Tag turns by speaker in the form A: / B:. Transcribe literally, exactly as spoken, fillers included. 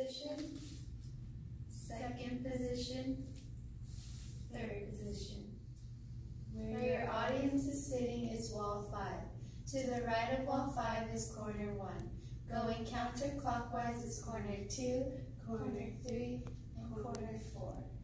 A: position, second position, third position. Where your audience is sitting is wall five. To the right of wall five is corner one. Going counterclockwise is corner two, corner three, and corner four.